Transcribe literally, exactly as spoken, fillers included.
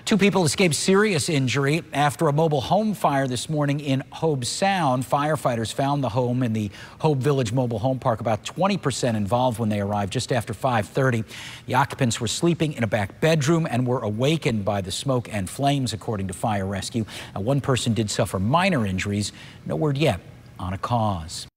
Two people escaped serious injury after a mobile home fire this morning in Hobe Sound. Firefighters found the home in the Hobe Village Mobile Home Park about twenty percent involved when they arrived just after five thirty. The occupants were sleeping in a back bedroom and were awakened by the smoke and flames, according to fire rescue. Now, one person did suffer minor injuries. No word yet on a cause.